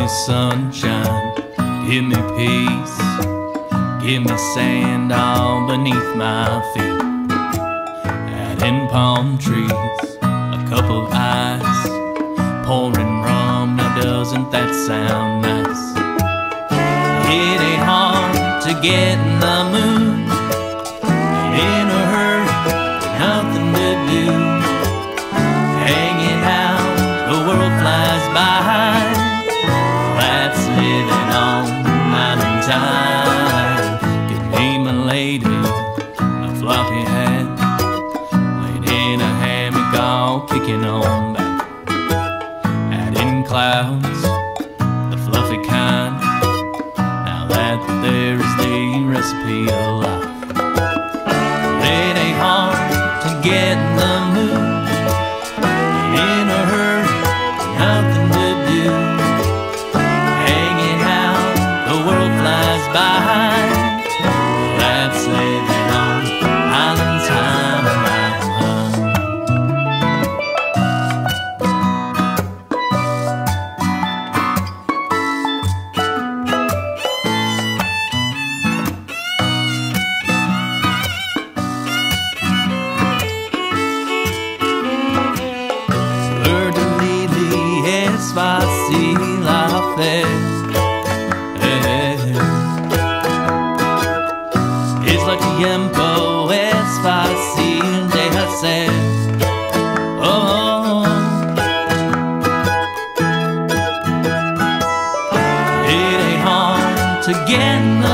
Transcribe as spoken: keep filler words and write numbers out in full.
sunshine, give me peace, give me sand all beneath my feet. Out in palm trees, a couple of eyes, pouring rum, now doesn't that sound nice? It ain't hard to get in the mood, ain't in a hurry, nothing to do. Hanging out, the world flies by, that's living on island time. Get me my lady, a floppy hat, laid in a hammock all kicking on back. Out in clouds, the fluffy kind, now that there is the recipe of life. It ain't hard to get in the mood, in a hurry, nothing to do. Hanging out, the world flies by, that's living on island time, island time. Es fácil hacer, es lo tiempo, es fácil de hacer. Oh, it ain't hard to get